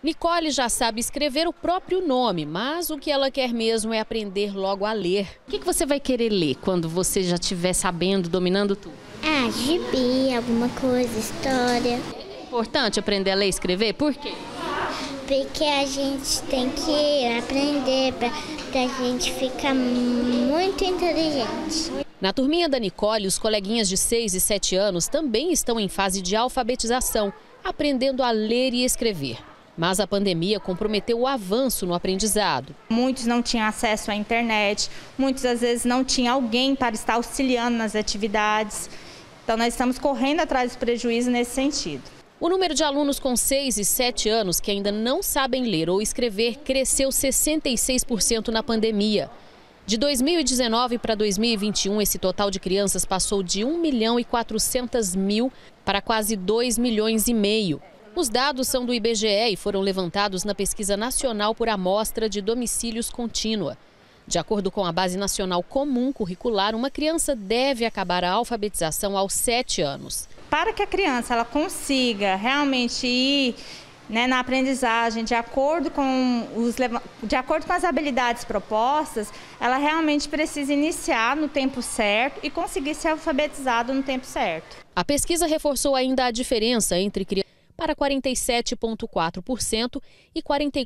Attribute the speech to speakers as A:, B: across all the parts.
A: Nicole já sabe escrever o próprio nome, mas o que ela quer mesmo é aprender logo a ler. O que você vai querer ler quando você já estiver sabendo, dominando tudo?
B: Gibi, alguma coisa, história.
A: É importante aprender a ler e escrever? Por quê?
B: Porque a gente tem que aprender pra gente ficar muito inteligente.
A: Na turminha da Nicole, os coleguinhas de 6 e 7 anos também estão em fase de alfabetização, aprendendo a ler e escrever. Mas a pandemia comprometeu o avanço no aprendizado.
C: Muitos não tinham acesso à internet, muitos às vezes não tinham alguém para estar auxiliando nas atividades. Então nós estamos correndo atrás dos prejuízos nesse sentido.
A: O número de alunos com 6 e 7 anos que ainda não sabem ler ou escrever cresceu 66% na pandemia. De 2019 para 2021, esse total de crianças passou de 1.400.000 para quase 2,5 milhões. Os dados são do IBGE e foram levantados na Pesquisa Nacional por Amostra de Domicílios Contínua. De acordo com a Base Nacional Comum Curricular, uma criança deve acabar a alfabetização aos 7 anos.
C: Para que a criança ela consiga realmente ir na aprendizagem de acordo com as habilidades propostas, ela realmente precisa iniciar no tempo certo e conseguir ser alfabetizado no tempo certo.
A: A pesquisa reforçou ainda a diferença entre crianças para 47,4% e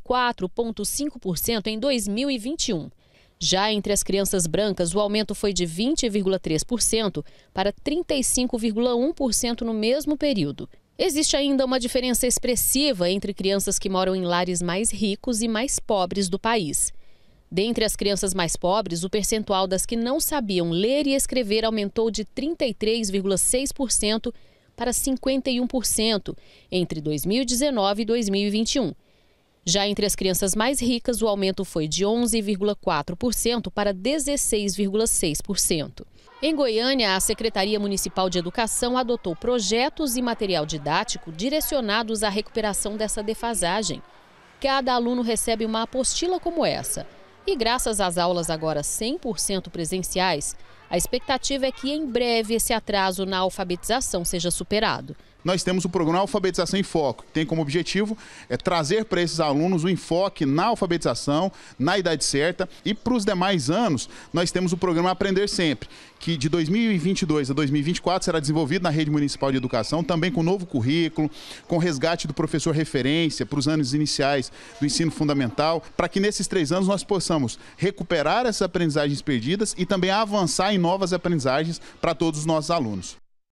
A: 44,5% em 2021. Já entre as crianças brancas, o aumento foi de 20,3% para 35,1% no mesmo período. Existe ainda uma diferença expressiva entre crianças que moram em lares mais ricos e mais pobres do país. Dentre as crianças mais pobres, o percentual das que não sabiam ler e escrever aumentou de 33,6% para 51% entre 2019 e 2021. Já entre as crianças mais ricas, o aumento foi de 11,4% para 16,6%. Em Goiânia, a Secretaria Municipal de Educação adotou projetos e material didático direcionados à recuperação dessa defasagem. Cada aluno recebe uma apostila como essa. E graças às aulas agora 100% presenciais, a expectativa é que em breve esse atraso na alfabetização seja superado.
D: Nós temos o programa Alfabetização em Foco, que tem como objetivo trazer para esses alunos o enfoque na alfabetização, na idade certa. E para os demais anos, nós temos o programa Aprender Sempre, que de 2022 a 2024 será desenvolvido na Rede Municipal de Educação, também com novo currículo, com resgate do professor referência para os anos iniciais do ensino fundamental, para que nesses 3 anos nós possamos recuperar essas aprendizagens perdidas e também avançar em novas aprendizagens para todos os nossos alunos.